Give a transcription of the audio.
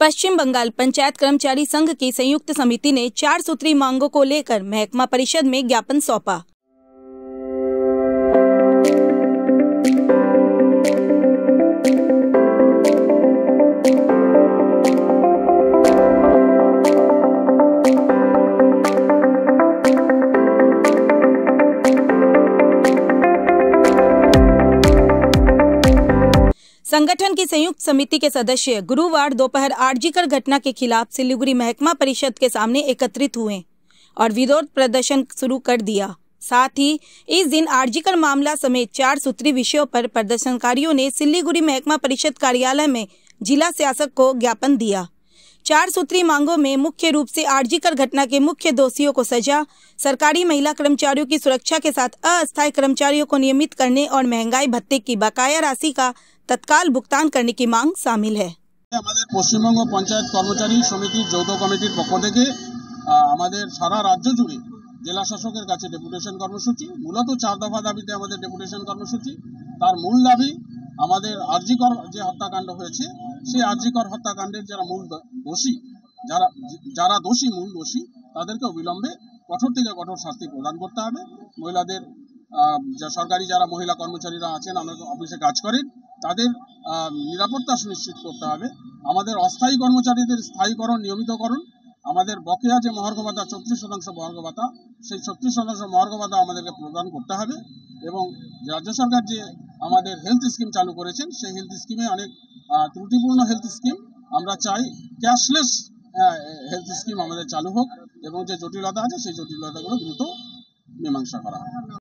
पश्चिम बंगाल पंचायत कर्मचारी संघ की संयुक्त समिति ने 4 सूत्री मांगों को लेकर महकमा परिषद में ज्ञापन सौंपा। संगठन की संयुक्त समिति के सदस्य गुरुवार दोपहर आरजीकर घटना के खिलाफ सिलीगुड़ी महकमा परिषद के सामने एकत्रित हुए और विरोध प्रदर्शन शुरू कर दिया। साथ ही इस दिन आरजीकर मामला समेत 4 सूत्री विषयों पर प्रदर्शनकारियों ने सिलीगुड़ी महकमा परिषद कार्यालय में जिला शासक को ज्ञापन दिया। 4 सूत्री मांगों में मुख्य रूप से आरजीकर घटना के मुख्य दोषियों को सजा, सरकारी महिला कर्मचारियों की सुरक्षा के साथ अस्थायी कर्मचारियों को नियमित करने और महंगाई भत्ते की बकाया राशि का तत्काल भुगतान करने की मांग शामिल है। পশ্চিমবঙ্গ পঞ্চায়েত কর্মচারী সমিতির যৌথ কমিটির পক্ষ থেকে আমাদের সারা রাজ্য জুড়ে জেলা শাসকের কাছে ডেপুটেশন কর্মসূচি, মূলত 4 দফা দাবিতে আমাদের ডেপুটেশন কর্মসূচি। তার মূল দাবি আমাদের আরজিকর যে হত্যাকাণ্ড হয়েছে সেই আরজিকর হত্যাকাণ্ডের যারা মূল দোষী, যারা দোষী মূল দোষী তাদেরকে অবিলম্বে কঠোর থেকে কঠোর শাস্তি প্রদান করতে হবে। মহিলাদের সরকারি যারা মহিলা কর্মচারীরা আছেন, আমাদের অফিসে কাজ করেন, তাদের নিরাপত্তা সুনিশ্চিত করতে হবে। আমাদের অস্থায়ী কর্মচারীদের স্থায়ীকরণ, নিয়মিতকরণ, আমাদের বকেয়া যে মহার্ঘ ভাতা 34% মহার্ঘ ভাতা, সেই 34% মহার্ঘ ভাতা আমাদেরকে প্রদান করতে হবে। এবং রাজ্য সরকার যে আমাদের হেলথ স্কিম চালু করেছেন সেই হেলথ স্কিমে অনেক ত্রুটিপূর্ণ হেলথ স্কিম, আমরা চাই ক্যাশলেস হেলথ স্কিম আমাদের চালু হোক এবং যে জটিলতা আছে সেই জটিলতাগুলো দ্রুত মীমাংসা করা হয়।